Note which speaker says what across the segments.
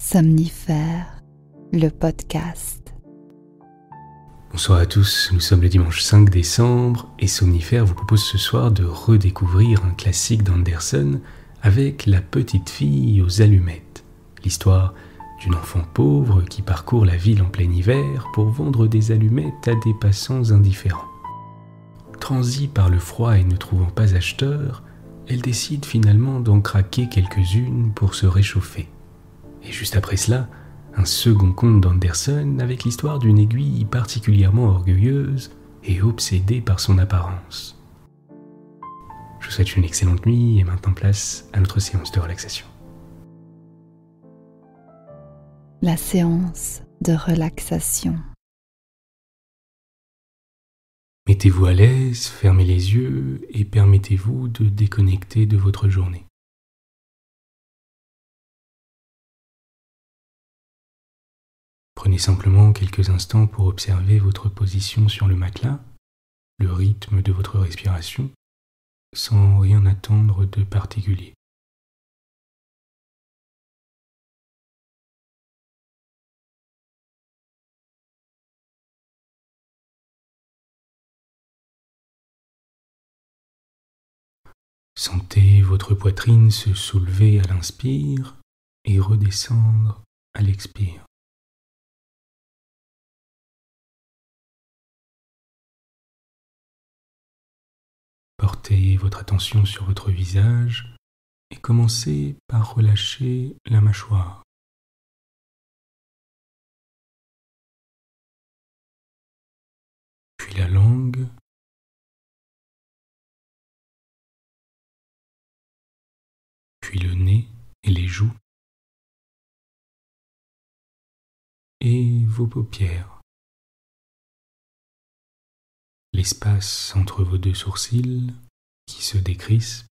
Speaker 1: Somnifère, le podcast.
Speaker 2: Bonsoir à tous, nous sommes le dimanche 5 décembre et Somnifère vous propose ce soir de redécouvrir un classique d'Anderson avec La petite fille aux allumettes. L'histoire d'une enfant pauvre qui parcourt la ville en plein hiver pour vendre des allumettes à des passants indifférents. Transie par le froid et ne trouvant pas acheteur, elle décide finalement d'en craquer quelques-unes pour se réchauffer. Et juste après cela, un second conte d'Anderson avec l'histoire d'une aiguille particulièrement orgueilleuse et obsédée par son apparence. Je vous souhaite une excellente nuit et maintenant place à notre séance de relaxation.
Speaker 1: La séance de relaxation.
Speaker 2: Mettez-vous à l'aise, fermez les yeux et permettez-vous de déconnecter de votre journée. Prenez simplement quelques instants pour observer votre position sur le matelas, le rythme de votre respiration, sans rien attendre de particulier. Sentez votre poitrine se soulever à l'inspire et redescendre à l'expire. Portez votre attention sur votre visage et commencez par relâcher la mâchoire. Puis la langue, puis le nez et les joues, et vos paupières. L'espace entre vos deux sourcils qui se décrispent,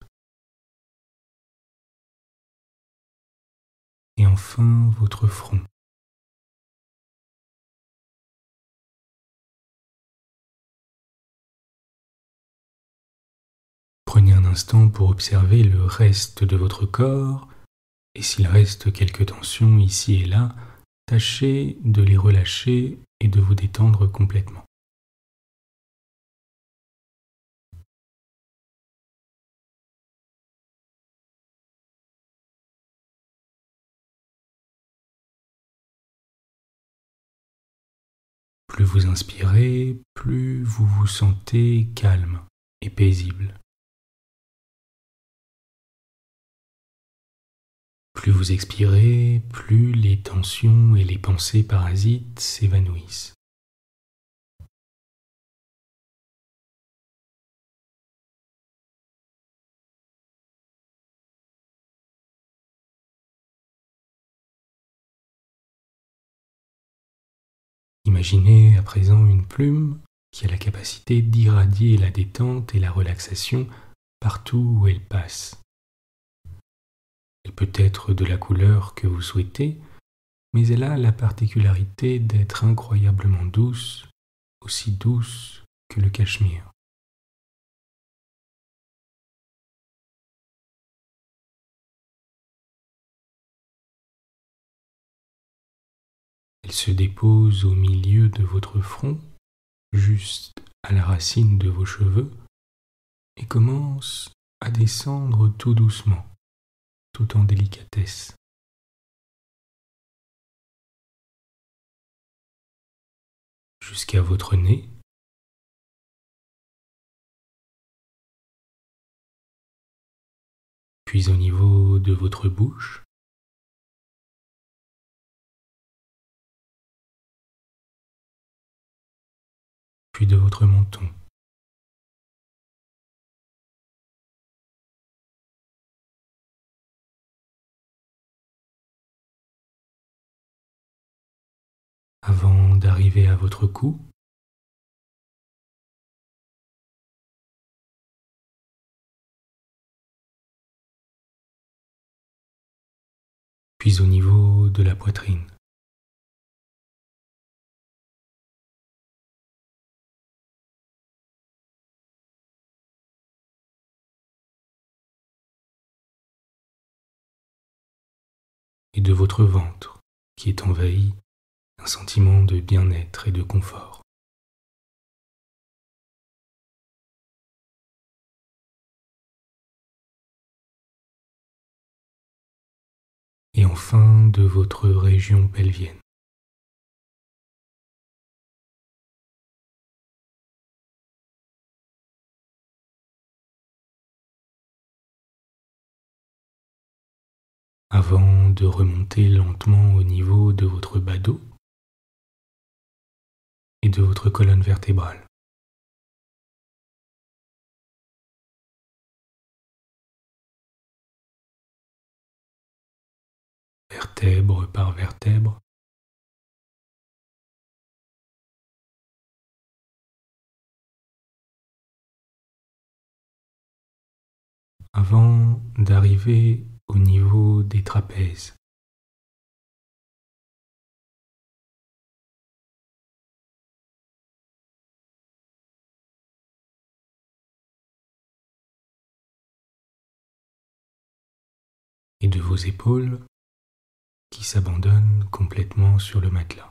Speaker 2: et enfin votre front. Prenez un instant pour observer le reste de votre corps, et s'il reste quelques tensions ici et là, tâchez de les relâcher et de vous détendre complètement. Plus vous inspirez, plus vous vous sentez calme et paisible. Plus vous expirez, plus les tensions et les pensées parasites s'évanouissent. Imaginez à présent une plume qui a la capacité d'irradier la détente et la relaxation partout où elle passe. Elle peut être de la couleur que vous souhaitez, mais elle a la particularité d'être incroyablement douce, aussi douce que le cachemire. Elle se dépose au milieu de votre front, juste à la racine de vos cheveux, et commence à descendre tout doucement, tout en délicatesse. Jusqu'à votre nez, puis au niveau de votre bouche, puis de votre menton. Avant d'arriver à votre cou, puis au niveau de la poitrine. Et de votre ventre. qui est envahi d'un sentiment de bien-être et de confort. Et enfin de votre région pelvienne. Avant de remonter lentement au niveau de votre bas dos et de votre colonne vertébrale. Vertèbre par vertèbre, avant d'arriver au niveau des trapèzes. Et de vos épaules qui s'abandonnent complètement sur le matelas.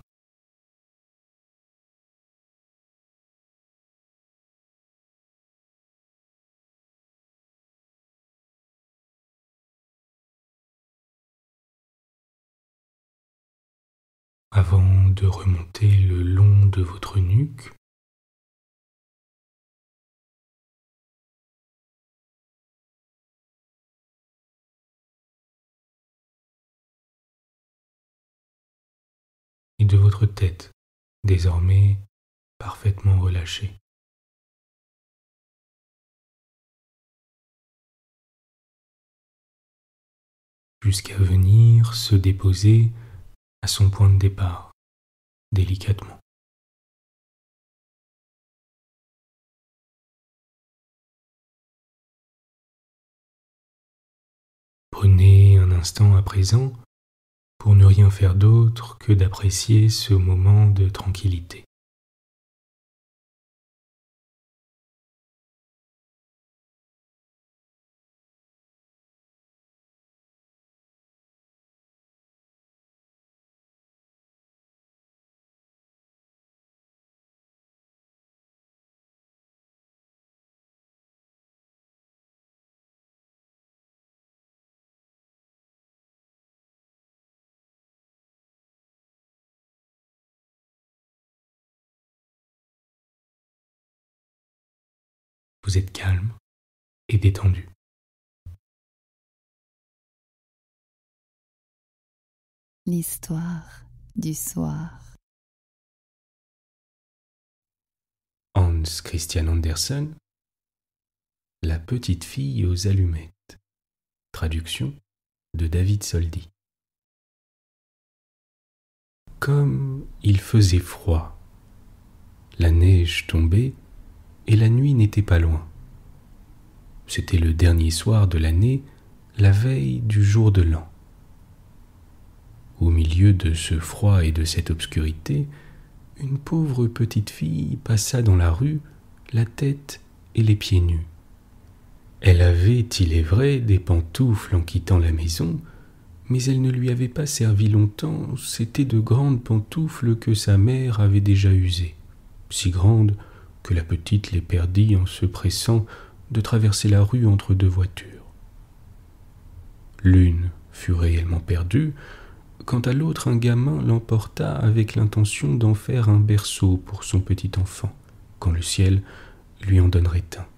Speaker 2: Avant de remonter le long de votre nuque, et de votre tête, désormais parfaitement relâchée. Jusqu'à venir se déposer à son point de départ, délicatement. Prenez un instant à présent pour ne rien faire d'autre que d'apprécier ce moment de tranquillité. Vous êtes calme et détendu.
Speaker 1: L'histoire du soir.
Speaker 2: Hans Christian Andersen, La petite fille aux allumettes. Traduction de David Soldy. Comme il faisait froid, la neige tombait et la nuit n'était pas loin. C'était le dernier soir de l'année, la veille du jour de l'an. Au milieu de ce froid et de cette obscurité, une pauvre petite fille passa dans la rue, la tête et les pieds nus. Elle avait, il est vrai, des pantoufles en quittant la maison, mais elles ne lui avaient pas servi longtemps, c'étaient de grandes pantoufles que sa mère avait déjà usées, si grandes que la petite les perdit en se pressant de traverser la rue entre deux voitures. L'une fut réellement perdue, quant à l'autre un gamin l'emporta avec l'intention d'en faire un berceau pour son petit enfant, quand le ciel lui en donnerait un.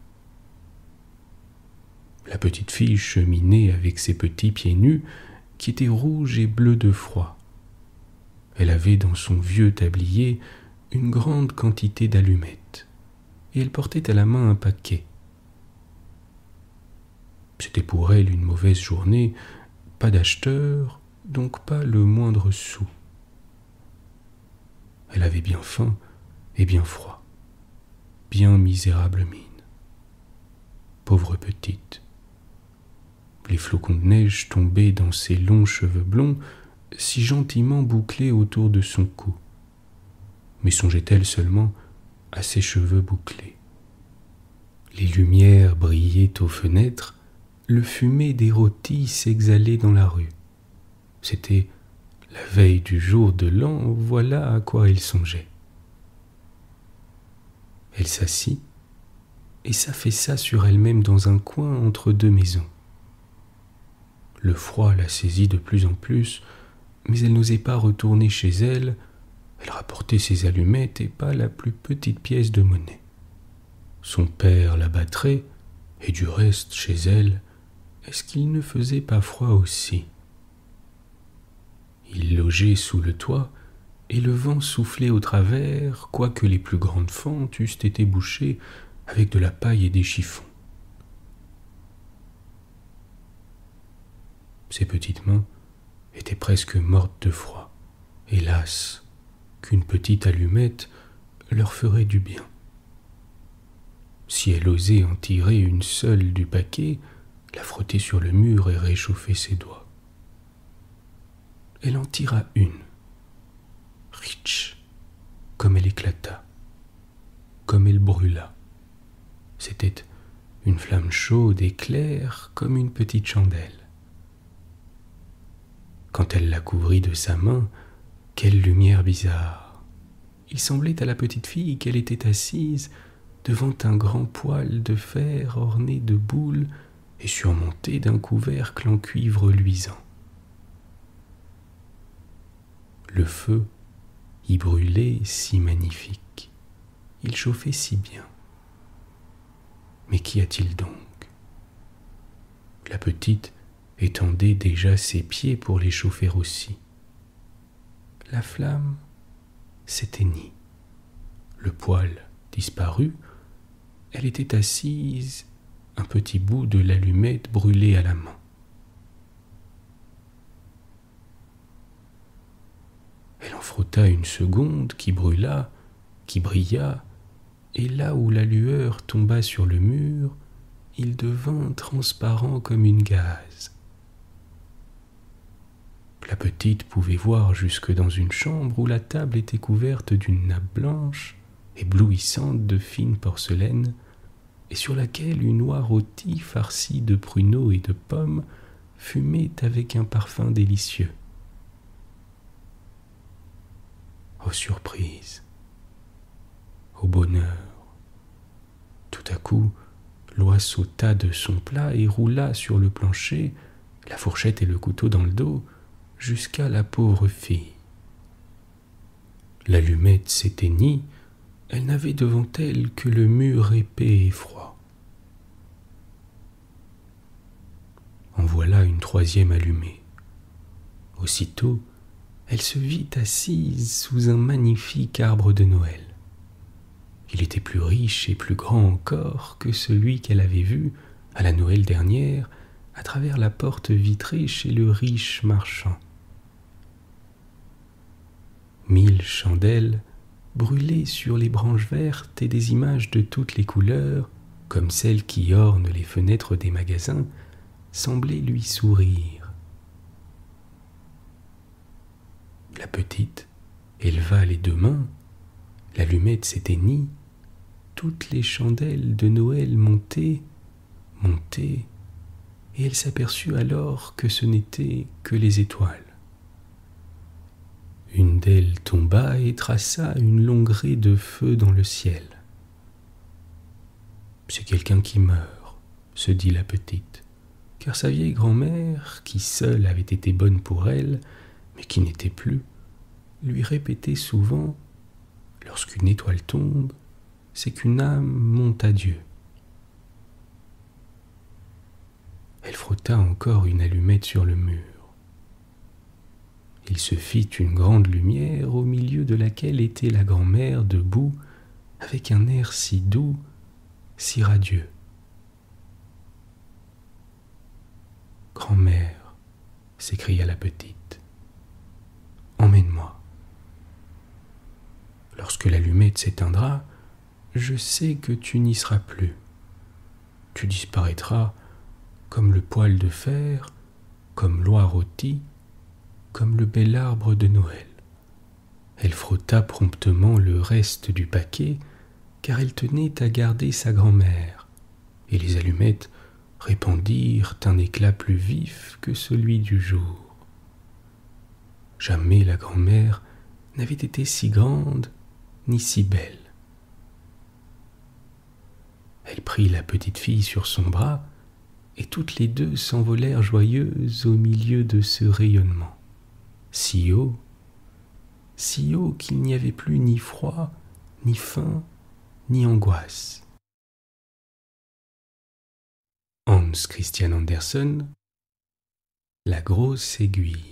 Speaker 2: La petite fille cheminait avec ses petits pieds nus, qui étaient rouges et bleus de froid. Elle avait dans son vieux tablier une grande quantité d'allumettes, et elle portait à la main un paquet. C'était pour elle une mauvaise journée, pas d'acheteur, donc pas le moindre sou. Elle avait bien faim et bien froid, bien misérable mine. Pauvre petite. Les flocons de neige tombaient dans ses longs cheveux blonds, si gentiment bouclés autour de son cou. Mais songeait-elle seulement à ses cheveux bouclés? Les lumières brillaient aux fenêtres, le fumet des rôtis s'exhalait dans la rue. C'était La veille du jour de l'an, voilà à quoi elle songeait. Elle s'assit et s'affaissa sur elle-même dans un coin entre deux maisons. Le froid la saisit de plus en plus, mais elle n'osait pas retourner chez elle. Elle rapportait ses allumettes et pas la plus petite pièce de monnaie. Son père la battrait, et du reste, chez elle, est-ce qu'il ne faisait pas froid aussi? Il logeait sous le toit, et le vent soufflait au travers, quoique les plus grandes fentes eussent été bouchées avec de la paille et des chiffons. Ses petites mains étaient presque mortes de froid. Hélas, qu'une petite allumette leur ferait du bien. Si elle osait en tirer une seule du paquet, la frotter sur le mur et réchauffer ses doigts. Elle en tira une. Ritch, comme elle éclata, comme elle brûla. C'était une flamme chaude et claire comme une petite chandelle. Quand elle la couvrit de sa main, quelle lumière bizarre! Il semblait à la petite fille qu'elle était assise devant un grand poêle de fer orné de boules et surmonté d'un couvercle en cuivre luisant. Le feu y brûlait si magnifique, il chauffait si bien. Mais qu'y a-t-il donc? La petite étendait déjà ses pieds pour les chauffer aussi. La flamme s'éteignit. Le poêle disparut. Elle était assise, un petit bout de l'allumette brûlé à la main. Elle en frotta une seconde qui brûla, qui brilla, et là où la lueur tomba sur le mur, il devint transparent comme une gaze. La petite pouvait voir jusque dans une chambre où la table était couverte d'une nappe blanche, éblouissante de fine porcelaine, et sur laquelle une oie rôtie farcie de pruneaux et de pommes fumait avec un parfum délicieux. Oh surprise! Au bonheur! Tout à coup, l'oie sauta de son plat et roula sur le plancher, la fourchette et le couteau dans le dos, jusqu'à la pauvre fille. L'allumette s'éteignit, elle n'avait devant elle que le mur épais et froid. En voilà une troisième allumée. Aussitôt, elle se vit assise sous un magnifique arbre de Noël. Il était plus riche et plus grand encore que celui qu'elle avait vu à la Noël dernière à travers la porte vitrée chez le riche marchand. 1000 chandelles brûlaient sur les branches vertes et des images de toutes les couleurs, comme celles qui ornent les fenêtres des magasins, semblaient lui sourire. La petite éleva les deux mains, l'allumette s'éteignit, toutes les chandelles de Noël montaient, montaient, et elle s'aperçut alors que ce n'étaient que les étoiles. Une d'elles tomba et traça une longue raie de feu dans le ciel. « C'est quelqu'un qui meurt, » se dit la petite, car sa vieille grand-mère, qui seule avait été bonne pour elle, mais qui n'était plus, lui répétait souvent « Lorsqu'une étoile tombe, c'est qu'une âme monte à Dieu. » Elle frotta encore une allumette sur le mur. Il se fit une grande lumière au milieu de laquelle était la grand-mère debout avec un air si doux, si radieux. « Grand-mère, » s'écria la petite, « emmène-moi. Lorsque l'allumette s'éteindra, je sais que tu n'y seras plus. Tu disparaîtras comme le poêle de fer, comme l'oie rôtie, comme le bel arbre de Noël. » Elle frotta promptement le reste du paquet, car elle tenait à garder sa grand-mère, et les allumettes répandirent un éclat plus vif que celui du jour. « Jamais la grand-mère n'avait été si grande ni si belle. Elle prit la petite fille sur son bras, et toutes les deux s'envolèrent joyeuses au milieu de ce rayonnement, si haut qu'il n'y avait plus ni froid, ni faim, ni angoisse. Hans Christian Andersen, La grosse aiguille.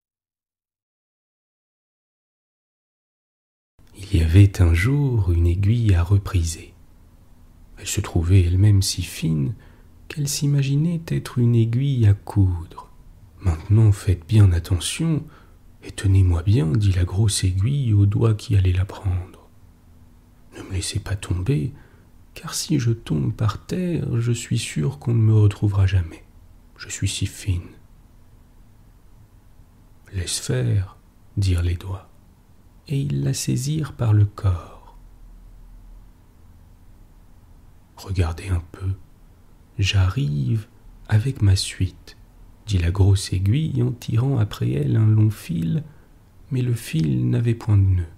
Speaker 2: Il y avait un jour une aiguille à repriser. Elle se trouvait elle-même si fine qu'elle s'imaginait être une aiguille à coudre. « Maintenant faites bien attention, et tenez-moi bien, dit la grosse aiguille au doigt qui allait la prendre. Ne me laissez pas tomber, car si je tombe par terre, je suis sûr qu'on ne me retrouvera jamais. Je suis si fine. » « Laisse faire, dirent les doigts, et ils la saisirent par le corps. « Regardez un peu, j'arrive avec ma suite, dit la grosse aiguille en tirant après elle un long fil, mais le fil n'avait point de nœud.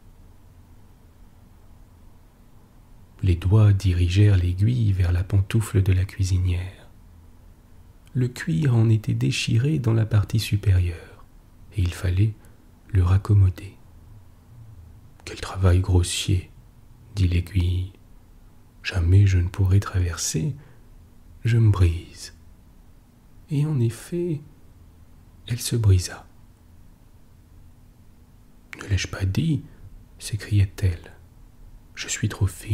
Speaker 2: Les doigts dirigèrent l'aiguille vers la pantoufle de la cuisinière. Le cuir en était déchiré dans la partie supérieure, et il fallait le raccommoder. « Quel travail grossier, dit l'aiguille. Jamais je ne pourrai traverser, je me brise. » Et en effet, elle se brisa. « Ne l'ai-je pas dit ?» s'écriait-elle. « Je suis trop fine. »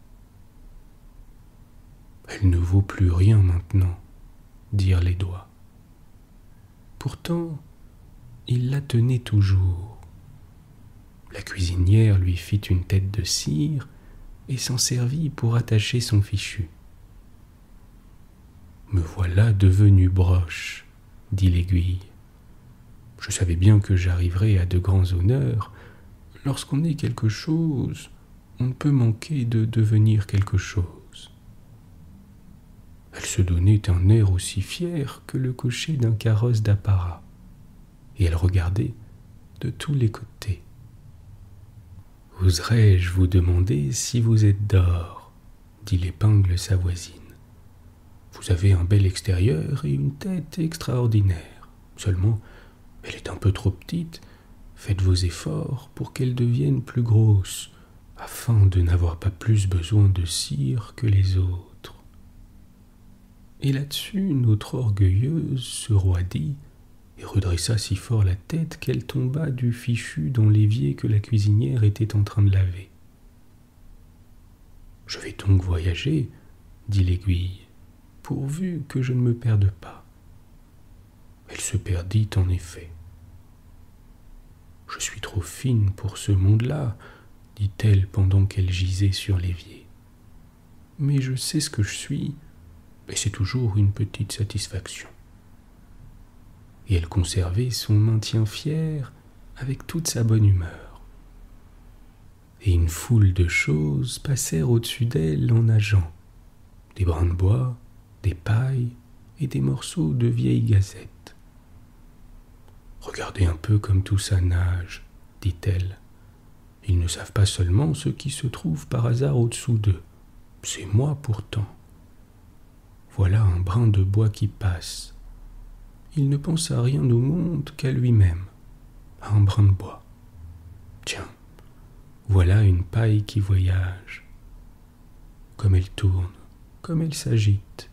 Speaker 2: Elle ne vaut plus rien maintenant, dirent les doigts. Pourtant, il la tenait toujours. La cuisinière lui fit une tête de cire et s'en servit pour attacher son fichu. « Me voilà devenue broche, dit l'aiguille. Je savais bien que j'arriverais à de grands honneurs. Lorsqu'on est quelque chose, on ne peut manquer de devenir quelque chose. » Elle se donnait un air aussi fier que le cocher d'un carrosse d'apparat, et elle regardait de tous les côtés. « Oserais-je vous demander si vous êtes d'or ?» dit l'épingle sa voisine. « Vous avez un bel extérieur et une tête extraordinaire. Seulement, elle est un peu trop petite. Faites vos efforts pour qu'elle devienne plus grosse, afin de n'avoir pas plus besoin de cire que les autres. » Et là-dessus, notre orgueilleuse se roidit et redressa si fort la tête qu'elle tomba du fichu dans l'évier que la cuisinière était en train de laver. « Je vais donc voyager, dit l'aiguille, pourvu que je ne me perde pas. » Elle se perdit en effet. « Je suis trop fine pour ce monde-là, dit-elle pendant qu'elle gisait sur l'évier. Mais je sais ce que je suis, et c'est toujours une petite satisfaction. » Et elle conservait son maintien fier avec toute sa bonne humeur. Et une foule de choses passèrent au-dessus d'elle en nageant, des brins de bois, des pailles et des morceaux de vieilles gazettes. « Regardez un peu comme tout ça nage, dit-elle. Ils ne savent pas seulement ce qui se trouve par hasard au-dessous d'eux. C'est moi pourtant. Voilà un brin de bois qui passe. Il ne pense à rien au monde qu'à lui-même, à un brin de bois. Tiens, voilà une paille qui voyage. Comme elle tourne, comme elle s'agite.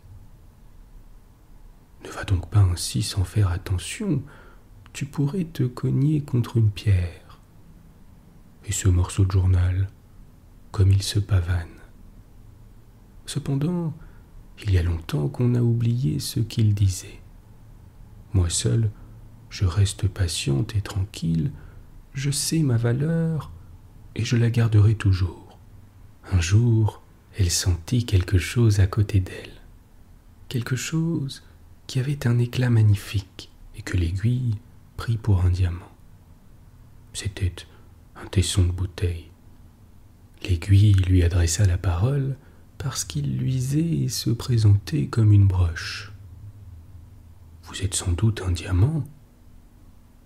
Speaker 2: Ne va donc pas ainsi sans faire attention, tu pourrais te cogner contre une pierre. Et ce morceau de journal, comme il se pavane. Cependant, il y a longtemps qu'on a oublié ce qu'il disait. Moi seul, je reste patiente et tranquille, je sais ma valeur et je la garderai toujours. Un jour, elle sentit quelque chose à côté d'elle. Quelque chose qui avait un éclat magnifique et que l'aiguille prit pour un diamant. C'était un tesson de bouteille. L'aiguille lui adressa la parole parce qu'il luisait et se présentait comme une broche. « Vous êtes sans doute un diamant ?»«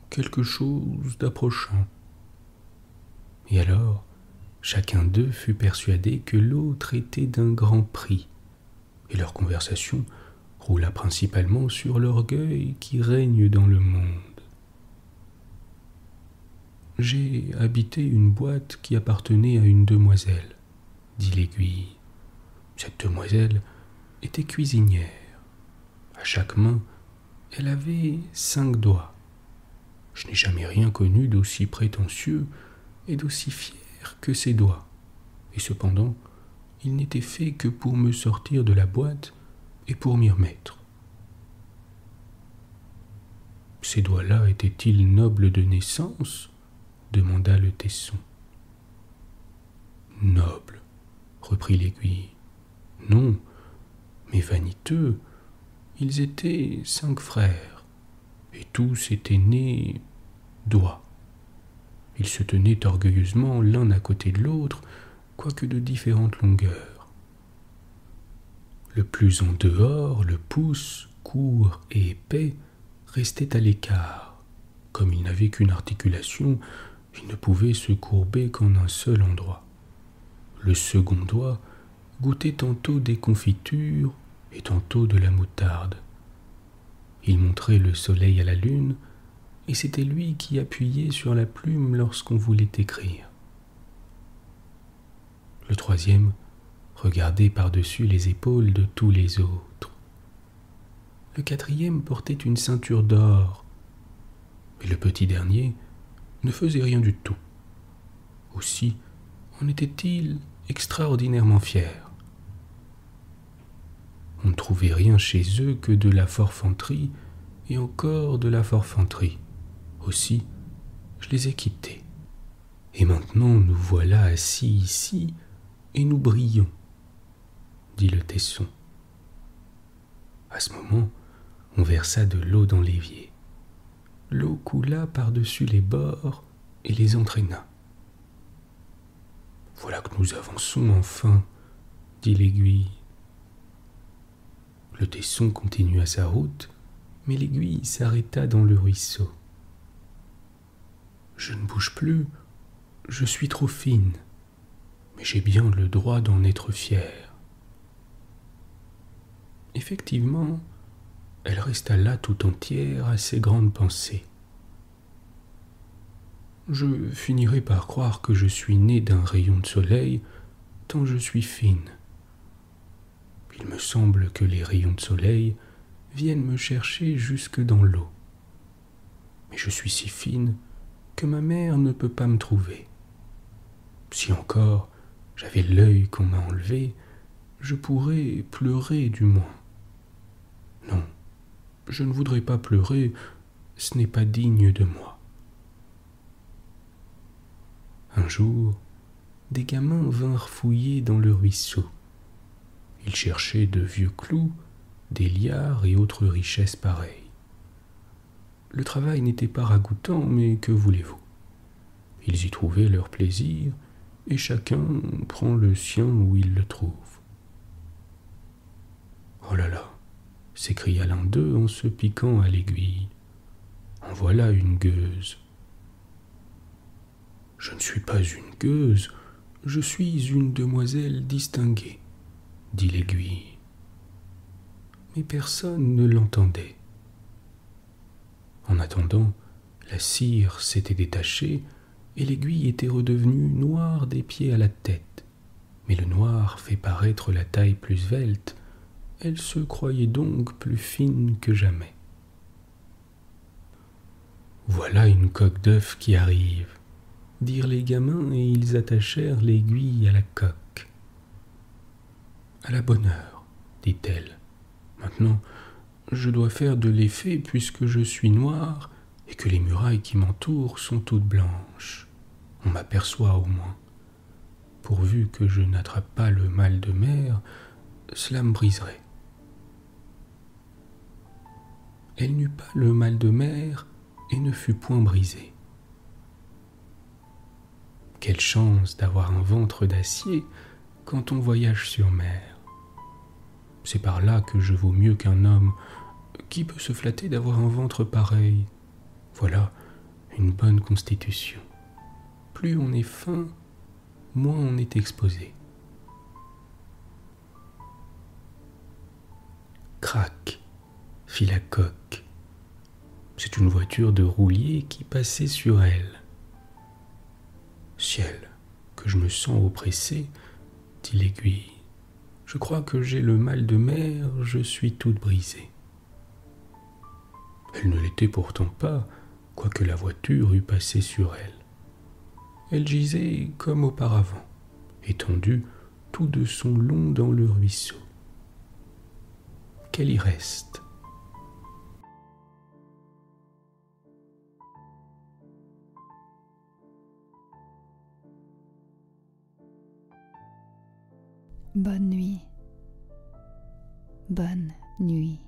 Speaker 2: quelque chose d'approchant. Et alors, chacun d'eux fut persuadé que l'autre était d'un grand prix, et leur conversation roula principalement sur l'orgueil qui règne dans le monde. « J'ai habité une boîte qui appartenait à une demoiselle, » dit l'aiguille. Cette demoiselle était cuisinière. À chaque main, elle avait 5 doigts. Je n'ai jamais rien connu d'aussi prétentieux et d'aussi fier que ses doigts. Et cependant, il n'était fait que pour me sortir de la boîte et pour m'y remettre. Ces doigts-là étaient-ils nobles de naissance ? Demanda le tesson. Nobles, reprit l'aiguille. Non, mais vaniteux. Ils étaient 5 frères, et tous étaient nés doigts. Ils se tenaient orgueilleusement l'un à côté de l'autre, quoique de différentes longueurs. Le plus en dehors, le pouce, court et épais, restait à l'écart. Comme il n'avait qu'une articulation, il ne pouvait se courber qu'en un seul endroit. Le second doigt goûtait tantôt des confitures et tantôt de la moutarde. Il montrait le soleil à la lune, et c'était lui qui appuyait sur la plume lorsqu'on voulait écrire. Le troisième regardait par-dessus les épaules de tous les autres. Le quatrième portait une ceinture d'or, mais le petit dernier ne faisait rien du tout. Aussi en était-il extraordinairement fier. On ne trouvait rien chez eux que de la forfanterie et encore de la forfanterie. Aussi, je les ai quittés. Et maintenant nous voilà assis ici et nous brillons, dit le tesson. À ce moment, on versa de l'eau dans l'évier. L'eau coula par-dessus les bords et les entraîna. « Voilà que nous avançons enfin, » dit l'aiguille. Le tesson continua sa route, mais l'aiguille s'arrêta dans le ruisseau. « Je ne bouge plus, je suis trop fine, mais j'ai bien le droit d'en être fière. » Effectivement, elle resta là tout entière à ses grandes pensées. Je finirai par croire que je suis née d'un rayon de soleil, tant je suis fine. Il me semble que les rayons de soleil viennent me chercher jusque dans l'eau. Mais je suis si fine que ma mère ne peut pas me trouver. Si encore j'avais l'œil qu'on m'a enlevé, je pourrais pleurer du moins. Non, je ne voudrais pas pleurer, ce n'est pas digne de moi. Un jour, des gamins vinrent fouiller dans le ruisseau. Ils cherchaient de vieux clous, des liards et autres richesses pareilles. Le travail n'était pas ragoûtant, mais que voulez-vous ? Ils y trouvaient leur plaisir, et chacun prend le sien où il le trouve. « Oh là là !» s'écria l'un d'eux en se piquant à l'aiguille. « En voilà une gueuse !»« Je ne suis pas une gueuse, je suis une demoiselle distinguée, » dit l'aiguille. Mais personne ne l'entendait. En attendant, la cire s'était détachée et l'aiguille était redevenue noire des pieds à la tête. Mais le noir fait paraître la taille plus svelte. Elle se croyait donc plus fine que jamais. « Voilà une coque d'œuf qui arrive », dirent les gamins et ils attachèrent l'aiguille à la coque. « À la bonne heure, dit-elle. Maintenant, je dois faire de l'effet puisque je suis noire et que les murailles qui m'entourent sont toutes blanches. On m'aperçoit au moins. Pourvu que je n'attrape pas le mal de mer, cela me briserait. » Elle n'eut pas le mal de mer et ne fut point brisée. Quelle chance d'avoir un ventre d'acier quand on voyage sur mer. C'est par là que je vaux mieux qu'un homme. Qui peut se flatter d'avoir un ventre pareil ? Voilà, une bonne constitution. Plus on est fin, moins on est exposé. Crac, fit la coque. C'est une voiture de roulier qui passait sur elle. Ciel, que je me sens oppressé, dit l'aiguille. Je crois que j'ai le mal de mer, je suis toute brisée. Elle ne l'était pourtant pas, quoique la voiture eût passé sur elle. Elle gisait comme auparavant, étendue tout de son long dans le ruisseau. Qu'elle y reste.
Speaker 1: Bonne nuit. Bonne nuit.